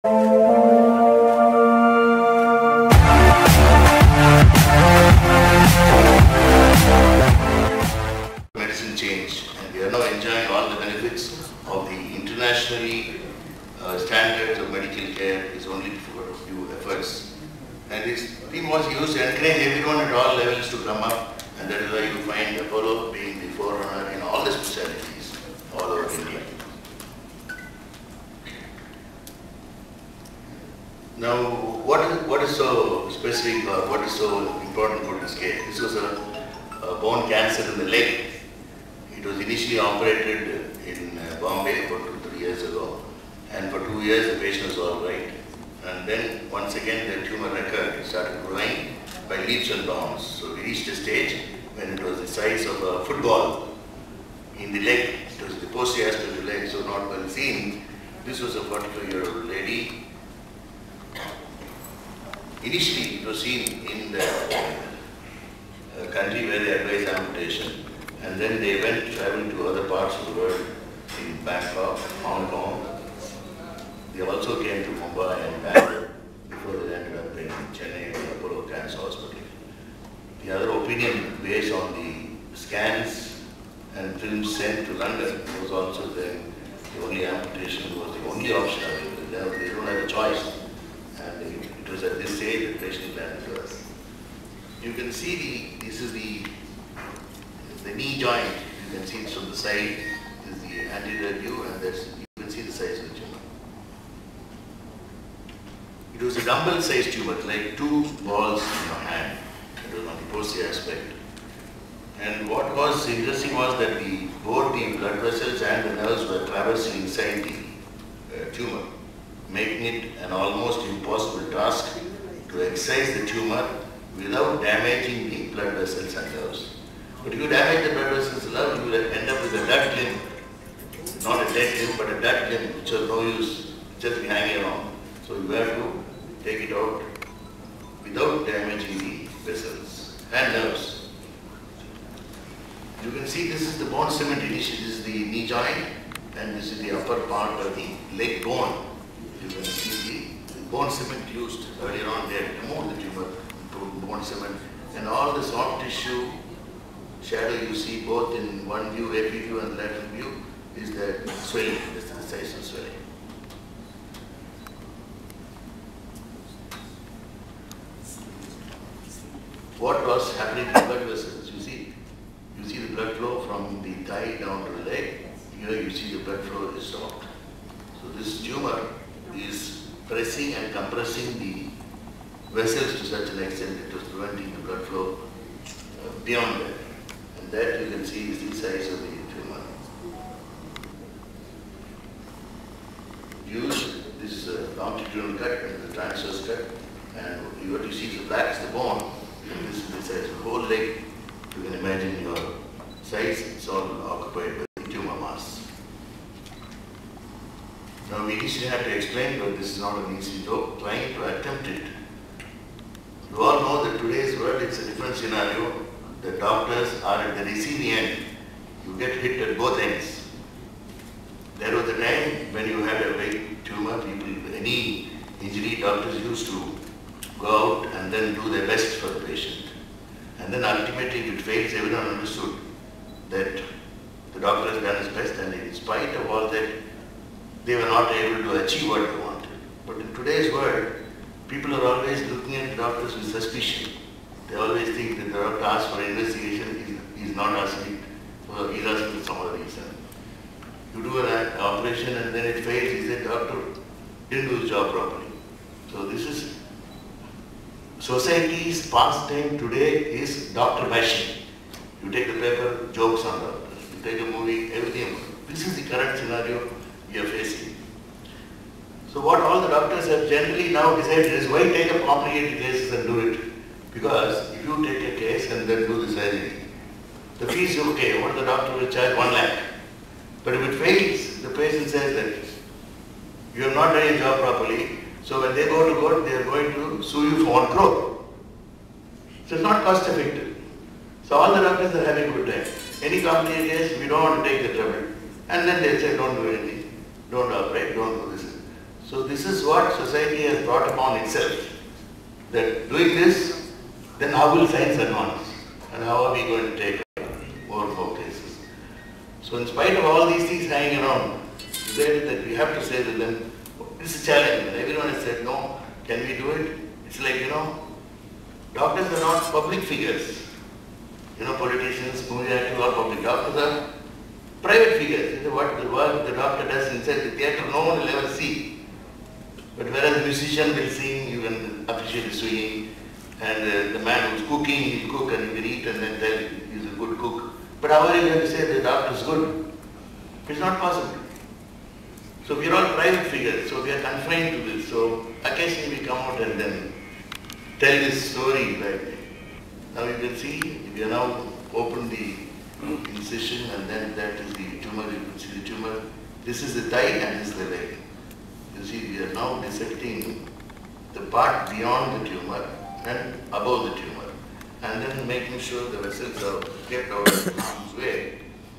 Medicine changed, and we are now enjoying all the benefits of the internationally standards of medical care is only for a few efforts. And this theme was used to encourage everyone at all levels to come up, and that is why you find Apollo being the forerunner in all the specialties all over India. Now, what is so specific or what is so important for this case? This was a bone cancer in the leg. It was initially operated in Bombay about 2-3 years ago, and for 2 years the patient was all right. And then once again the tumor recurred. It started growing by leaps and bounds. So we reached a stage when it was the size of a football in the leg. It was the posterior aspect of the leg, so not well seen. This was a 45-year-old lady. Initially it was seen in the country where they advised amputation, and then they traveled to other parts of the world, in Bangkok, Hong Kong. They also came to Mumbai and Bangalore before they ended up in Chennai, the Apollo Cancer Hospital. The other opinion based on the scans and films sent to London was also the only amputation was the only option available. They don't have a choice. And it was at this stage the patient landed to us. You can see this is the knee joint. You can see it from the side. This is the anterior view, and you can see the size of the tumor. It was a dumbbell-sized tumor, like 2 balls in your hand. It was on the posterior aspect. And what was interesting was that both the blood vessels and the nerves were traversing inside the tumor, making it an almost impossible task to excise the tumor without damaging the blood vessels and nerves. But if you damage the blood vessels and nerves, you will end up with a dead limb. Not a dead limb, but a dead limb, which has no use, just be hanging around. So you have to take it out without damaging the vessels and nerves. You can see this is the bone cement initially. This is the knee joint, and this is the upper part of the leg bone. You can see the bone cement used earlier on. They had removed the tumor, put bone cement, and all the soft tissue shadow you see both in one view, AP view and lateral view, is the swelling. This is the size of swelling. What was happening to the blood vessels? You see the blood flow from the thigh down to the leg. Here you see the blood flow is stopped. So this tumor is pressing and compressing the vessels to such an extent that it was preventing the blood flow beyond that. And that you can see is the size of the tumor. This is a longitudinal cut, the transverse cut, and what you see is the black is the bone. And this is the size of the whole leg. You can imagine your size, it's all occupied by the tumor mass. Now we initially had to explain, but this is not an easy job, trying to attempt it. You all know that today's world, it's a different scenario. The doctors are at the receiving end. You get hit at both ends. There was a time when you had a big tumor, any injury, doctors used to go out and then do their best for the patient. And then ultimately if it fails, everyone understood that the doctor has done his best, and in spite of all that, they were not able to achieve what they wanted. But in today's world, people are always looking at doctors with suspicion. They always think that the doctor asks for investigation, he's not asking for, he's asking for some other reason. You do an operation and then it fails, he said, doctor didn't do his job properly. So this is, society's pastime today is doctor bashing. You take the paper, jokes on doctors. You take a movie, everything. This is the current scenario we are facing. So what all the doctors have generally now decided is, why take up complicated cases and do it? Because if you take a case and then do the surgery, the fee is okay. What the doctor will charge? 1 lakh. But if it fails, the patient says that you have not done your job properly. So when they go to court, they are going to sue you for 1 crore. So it's not cost effective. So all the doctors are having a good time. Any complicated case, we don't want to take the trouble. And then they say, don't do anything. Don't operate, don't do this. So this is what society has brought upon itself. That doing this, then how will science advance? And how are we going to take more cases? So in spite of all these things hanging around, that we have to say to them, this is a challenge. And everyone has said, no, can we do it? It's like, doctors are not public figures. Politicians, movie actors are public. Doctors are private figures. What the work the doctor does inside the theatre, no one will ever see. But whereas the musician will sing, you can appreciate the swinging, and the man who's cooking, he'll cook and he will eat and then tell he's a good cook. But how are you going to say the doctor's good? It's not possible. So we are all private figures, so we are confined to this. So occasionally we come out and then tell this story. Like now you can see, we are now open the incision, and then that is the tumor. You can see the tumor. This is the thigh and this is the leg. You see, we are now dissecting the part beyond the tumor and above the tumor, and then making sure the vessels are kept out of harm's way.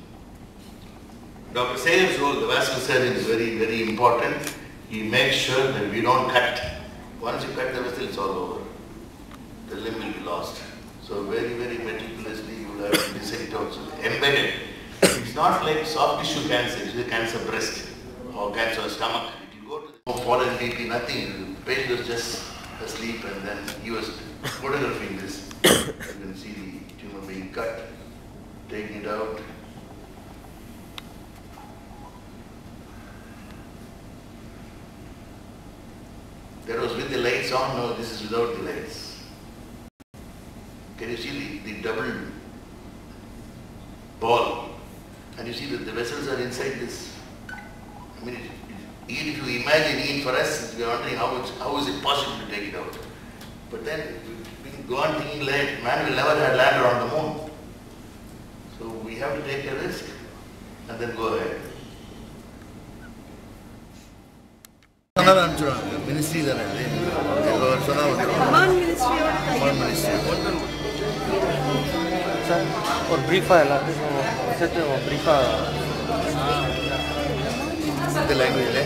Dr. Sayer's role, the vascular surgeon, is very, very important. He makes sure that we don't cut. Once you cut the vessel, it's all over. The limb will be lost. So very, very meticulously you will have to dissect also, embedded. It's not like soft tissue cancer, it's a cancer breast or cancer stomach. If you go to the fallen BP, nothing. The patient was just asleep and then he was photographing this. You can see the tumor being cut, taking it out. That was with the lights on, no, this is without the lights. Can you see the double ball? And you see that the vessels are inside this. I mean, even if you imagine, even for us, we are wondering how is it possible to take it out. But then we go on thinking like man will never have landed on the moon. So we have to take a risk and then go ahead. Ministry is Oman ministry. Sir, or brief the language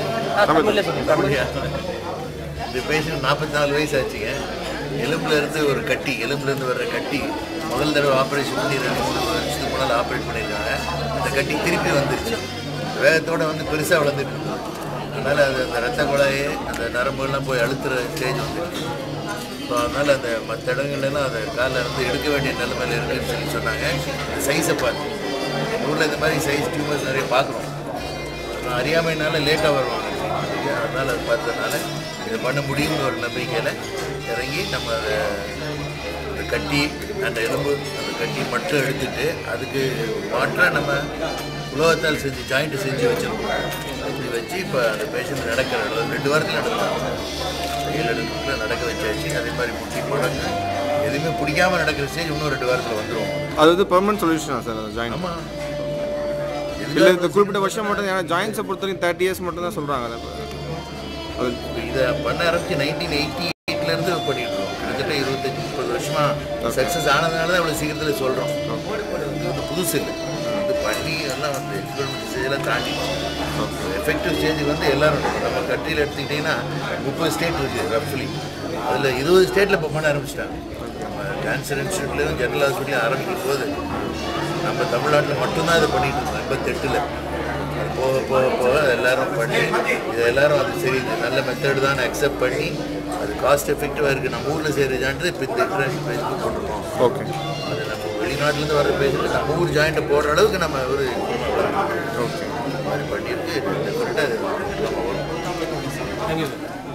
the patient 44 வயசு ஆச்சுங்க. எலும்புல இருந்து ஒரு கட்டி, எலும்புல இருந்து வர்ற கட்டி முதல் தடவை ஆபரேஷன் பண்ணி 2-3 வருஷத்துக்கு முன்னால ஆபரேட் பண்ணியிருக்காங்க. அந்த கட்டி திருப்பி வந்துருச்சு. வேகத்தோட வந்து பெருசாக வளர்ந்துட்டு இருந்தது. அதனால் அது அந்த ரத்த குழாயை அந்த நரம்புகள்லாம் போய் அழுத்துற ஸ்டேஜ் வந்துருச்சு. ஸோ அதனால் அந்த மற்ற இடங்கள்லாம் அதை காலில் இருந்து எடுக்க வேண்டிய நிலைமையில் இருக்குன்னு சொல்லி சொன்னாங்க. அந்த சைஸை பார்த்து ஊரில் இந்த மாதிரி சைஸ் டியூமர்ஸ் நிறைய பார்க்குறோம். அறியாமைனால லேட்டாக வருவாங்க. அதனால் அதை பார்த்ததுனால இதை பண்ண முடியும்னு ஒரு நம்பிக்கையில் இறங்கி நம்ம அதை கட்டி அந்த எலும்பு அந்த கட்டி மட்டும் எடுத்துட்டு அதுக்கு மாற்றாக நம்ம உலோகத்தால் செஞ்சு ஜாயிண்ட்டு செஞ்சு வச்சுருக்கோம். செஞ்சு வச்சு இப்போ அந்த பேஷண்ட் நடக்கிற 2 வாரத்தில் நடக்கலாம். கையில் எடுக்கிறதுல நடக்க வச்சாச்சு. அதே மாதிரி முட்டி போடாங்க எதுவுமே பிடிக்காமல் நடக்கிற ஸ்டேஜ் இன்னும் 2 வாரத்தில் வந்துடும். அது வந்து பெர்மனன்ட் சொல்யூஷனா சார் அந்த ஜாயிண்ட்? ஆமாம். இல்லை இந்த குறிப்பிட்ட வருஷம் மட்டும், ஏன்னா ஜாயின்ஸை பொறுத்த வரைக்கும் 30 years மட்டும் தான் சொல்கிறாங்க. அது இதை பண்ண ஆரம்பிச்சு 1988லேருந்து பண்ணிட்டுருக்கோம். கிட்டத்தட்ட 25-30 வருஷமாக சக்ஸஸ் ஆனதுனால தான் இவ்வளோ சீக்கிரத்தில் சொல்கிறோம். அது புதுசு இல்லை. இது பண்ணி எல்லாம் வந்து எக்ஸ்பெரிமெண்ட் ஸ்டேஜெல்லாம் தாண்டி எஃபெக்டிவ் ஸ்டேஜுக்கு வந்து எல்லோரும் நம்ம கண்ட்ரியில் எடுத்துக்கிட்டிங்கன்னா 30 ஸ்டேட் இருக்குது ரஃப்லி. அதில் 20 ஸ்டேட்டில் இப்போ பண்ண ஆரம்பிச்சிட்டாங்க. நம்ம கேன்சர் இன்ஸ்டியூட்லேயும் ஜெனரல் ஹாஸ்பிட்டலையும் ஆரம்பிக்கும் போது நம்ம தமிழ்நாட்டில் மட்டும்தான் இதை பண்ணிகிட்டு இருந்தோம் 88ல். அது போக போக போக எல்லோரும் பண்ணி இதை எல்லோரும் அது சரி இது நல்ல மெத்தடு தான் அக்செப்ட் பண்ணி அது காஸ்ட் எஃபெக்டிவாக இருக்குது. நம்ம ஊரில் செய்கிற ஜாயிண்ட்டு இப்போ இந்த இன்டர்நேஷனல் பேஜுக்கு போட்டிருக்கோம். ஓகே. அது நம்ம வெளிநாட்டிலேருந்து வர பேஜுக்கு நம்ம ஊர் ஜாயிண்ட்டை போடுற அளவுக்கு நம்ம ஒரு ஓகே இந்த மாதிரி பண்ணியிருக்கு. டெஃபினட்டாக அது நம்ம வரும். Thank you.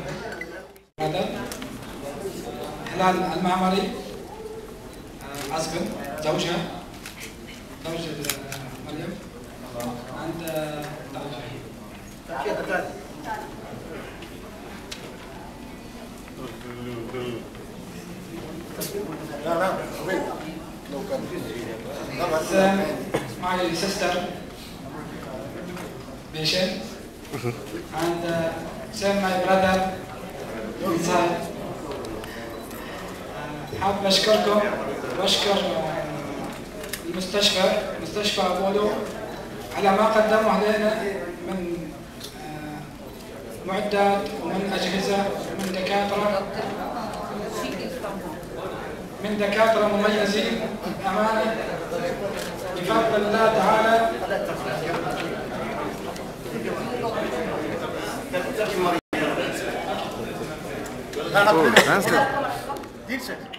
هلال المعمري أسبن زوجها زوجة مريم عند my sister patient and send my brother inside. حاب أشكركم وأشكر مستشفى أبولو على ما قدموا علينا من معدات ومن أجهزة من دكاترة مميزين أمانة بفضل الله تعالى. translate.